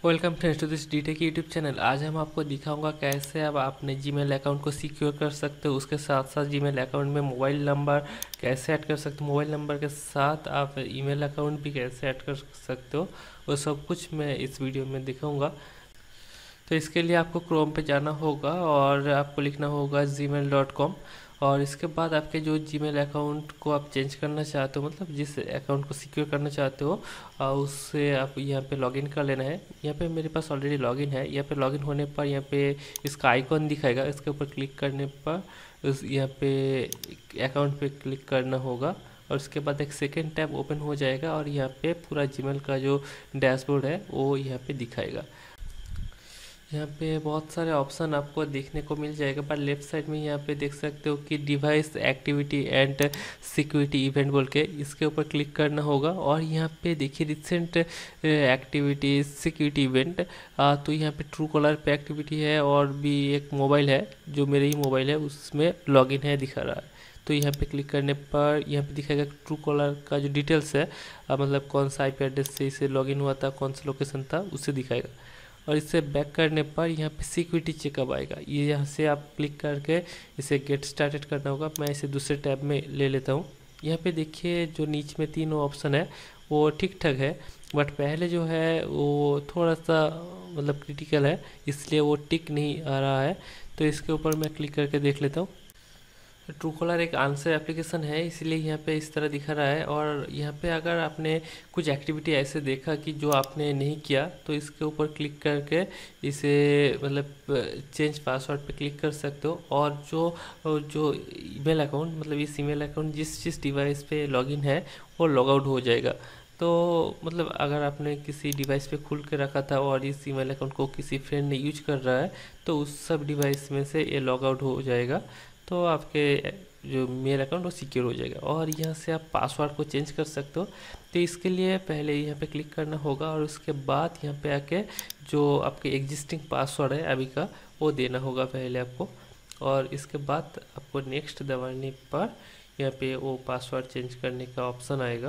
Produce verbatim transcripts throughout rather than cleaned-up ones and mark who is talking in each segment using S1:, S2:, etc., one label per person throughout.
S1: Welcome friends to this D Tech YouTube channel. आज हम आपको दिखाऊंगा कैसे अब आप अपने जीमेल अकाउंट को सिक्योर कर सकते हो। उसके साथ साथ जीमेल अकाउंट में मोबाइल नंबर कैसे ऐड कर सकते हो, मोबाइल नंबर के साथ आप ईमेल अकाउंट भी कैसे ऐड कर सकते हो, वो सब कुछ मैं इस वीडियो में दिखाऊंगा। तो इसके लिए आपको क्रोम पे जाना होगा और आपको लिखना होगा जी मेल डॉट कॉम। और इसके बाद आपके जो जीमेल अकाउंट को आप चेंज करना चाहते हो, मतलब जिस अकाउंट को सिक्योर करना चाहते हो, आ, उससे आप यहाँ पे लॉगिन कर लेना है। यहाँ पे मेरे पास ऑलरेडी लॉगिन है। यहाँ पे लॉगिन होने पर यहाँ पे इसका आइकॉन दिखाएगा, इसके ऊपर क्लिक करने पर उस यहाँ पे अकाउंट पे क्लिक करना होगा और उसके बाद एक सेकेंड टैब ओपन हो जाएगा और यहाँ पे पूरा जीमेल का जो डैशबोर्ड है वो यहाँ पे दिखाएगा। यहाँ पे बहुत सारे ऑप्शन आपको देखने को मिल जाएगा, पर लेफ्ट साइड में यहाँ पे देख सकते हो कि device activity and security event बोल के, इसके ऊपर क्लिक करना होगा। और यहाँ पे देखिए रिसेंट एक्टिविटी सिक्योरिटी इवेंट, तो यहाँ पे ट्रू कॉलर पे एक्टिविटी है और भी एक मोबाइल है जो मेरे ही मोबाइल है उसमें लॉगिन है दिखा रहा है। तो यहाँ पे क्लिक करने पर यहाँ पे दिखाएगा ट्रू कॉलर का जो डिटेल्स है, आ, मतलब कौन सा आईपी एड्रेस से इसे लॉगिन हुआ था, कौन सा लोकेशन था, उसे दिखाएगा। और इसे बैक करने पर यहाँ पे सिक्योरिटी चेकअप आएगा। ये यहाँ से आप क्लिक करके इसे गेट स्टार्टेड करना होगा। मैं इसे दूसरे टैब में ले लेता हूँ। यहाँ पे देखिए जो नीचे में तीनों ऑप्शन है वो ठीक ठाक है, बट पहले जो है वो थोड़ा सा मतलब क्रिटिकल है, इसलिए वो टिक नहीं आ रहा है। तो इसके ऊपर मैं क्लिक करके देख लेता हूँ। ट्रू कॉलर एक आंसर एप्लीकेशन है, इसलिए यहाँ पे इस तरह दिखा रहा है। और यहाँ पे अगर आपने कुछ एक्टिविटी ऐसे देखा कि जो आपने नहीं किया, तो इसके ऊपर क्लिक करके इसे मतलब चेंज पासवर्ड पे क्लिक कर सकते हो। और जो जो ईमेल अकाउंट, मतलब इस ईमेल अकाउंट जिस जिस डिवाइस पे लॉगिन है वो लॉग आउट हो जाएगा। तो मतलब अगर आपने किसी डिवाइस पे खुल के रखा था और इस ईमेल अकाउंट को किसी फ्रेंड ने यूज कर रहा है, तो उस सब डिवाइस में से ये लॉग आउट हो जाएगा। तो आपके जो मेल अकाउंट वो सिक्योर हो जाएगा। और यहाँ से आप पासवर्ड को चेंज कर सकते हो। तो इसके लिए पहले यहाँ पे क्लिक करना होगा और उसके बाद यहाँ पे आके जो आपके एग्जिस्टिंग पासवर्ड है अभी का वो देना होगा पहले आपको। और इसके बाद आपको नेक्स्ट दबाने पर यहाँ पे वो पासवर्ड चेंज करने का ऑप्शन आएगा।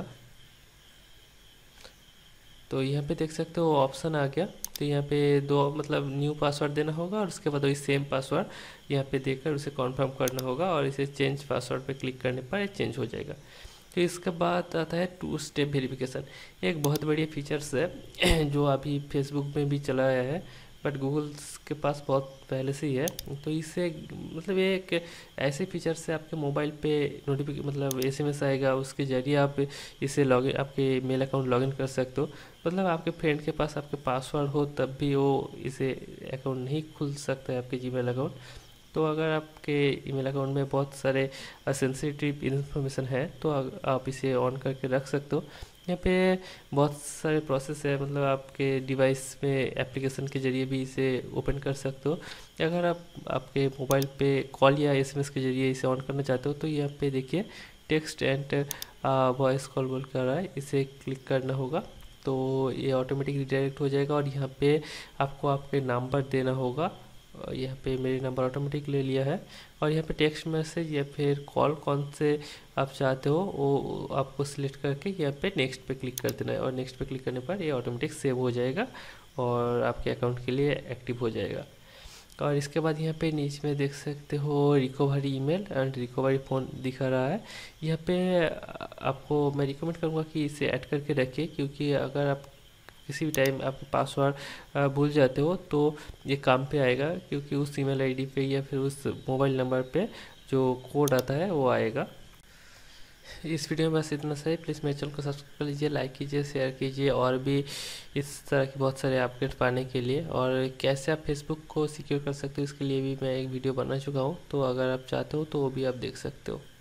S1: तो यहाँ पे देख सकते हो ऑप्शन आ गया। तो यहाँ पे दो मतलब न्यू पासवर्ड देना होगा और उसके बाद वही सेम पासवर्ड यहाँ पे देकर उसे कॉन्फर्म करना होगा और इसे चेंज पासवर्ड पे क्लिक करने पर ये चेंज हो जाएगा। तो इसके बाद आता है टू स्टेप वेरिफिकेशन। एक बहुत बढ़िया फीचर्स है जो अभी फेसबुक में भी चला आया है, बट गूगल के पास बहुत पहले से ही है। तो इससे मतलब ये एक ऐसे फीचर से आपके मोबाइल पे नोटिफिकेशन मतलब एसएमएस आएगा, उसके जरिए आप इसे लॉगिन आपके मेल अकाउंट लॉगिन कर सकते हो। मतलब आपके फ्रेंड के पास आपके पासवर्ड हो तब भी वो इसे अकाउंट नहीं खुल सकता है आपके जीमेल अकाउंट। तो अगर आपके ईमेल अकाउंट में बहुत सारे सेंसिटिव इन्फॉर्मेशन है तो आप इसे ऑन करके रख सकते हो। यहाँ पे बहुत सारे प्रोसेस है, मतलब आपके डिवाइस में एप्लीकेशन के जरिए भी इसे ओपन कर सकते हो। अगर आप आपके मोबाइल पे कॉल या एसएमएस के जरिए इसे ऑन करना चाहते हो तो यहाँ पे देखिए टेक्स्ट एंड वॉइस कॉल बोल कर रहा है, इसे क्लिक करना होगा। तो ये ऑटोमेटिक रिडायरेक्ट हो जाएगा और यहाँ पे आपको आपके नंबर देना होगा। यहाँ पे मेरे नंबर ऑटोमेटिक ले लिया है। और यहाँ पे टेक्स्ट मैसेज या फिर कॉल कौन से आप चाहते हो वो आपको सिलेक्ट करके यहाँ पे नेक्स्ट पे क्लिक कर देना है। और नेक्स्ट पे क्लिक करने पर ये ऑटोमेटिक सेव हो जाएगा और आपके अकाउंट के लिए एक्टिव हो जाएगा। और इसके बाद यहाँ पे नीचे में देख सकते हो recovery email and recovery phone दिखा रहा है। यहाँ पे आपको मैं रिकमेंड करूँगा कि इसे ऐड करके रखिए, क्योंकि अगर आप किसी भी टाइम आप पासवर्ड भूल जाते हो तो ये काम पे आएगा, क्योंकि उस ईमेल आईडी पे या फिर उस मोबाइल नंबर पे जो कोड आता है वो आएगा। इस वीडियो में बस इतना सही। प्लीज़ मेरे चैनल को सब्सक्राइब कर लीजिए, लाइक कीजिए, शेयर कीजिए और भी इस तरह के बहुत सारे अपडेट पाने के लिए। और कैसे आप फेसबुक को सिक्योर कर सकते हो इसके लिए भी मैं एक वीडियो बना चुका हूँ, तो अगर आप चाहते हो तो वो भी आप देख सकते हो।